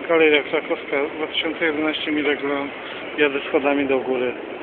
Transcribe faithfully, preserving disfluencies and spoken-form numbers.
Galeria Krakowska, dwa tysiące jedenaście Milegrand, jadę schodami do góry.